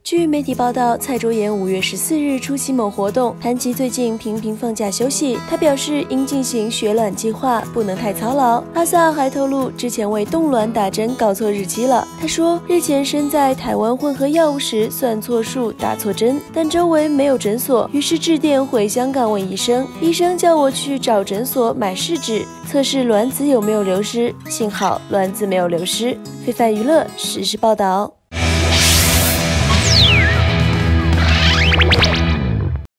据媒体报道，蔡卓妍5月14日出席某活动，谈及最近频频放假休息，她表示应进行血卵计划，不能太操劳。阿 sa 还透露，之前为冻卵打针搞错日期了。他说，日前身在台湾混合药物时算错数打错针，但周围没有诊所，于是致电回香港问医生，医生叫我去找诊所买试纸，测试卵子有没有流失，幸好卵子没有流失。非凡娱乐实时报道。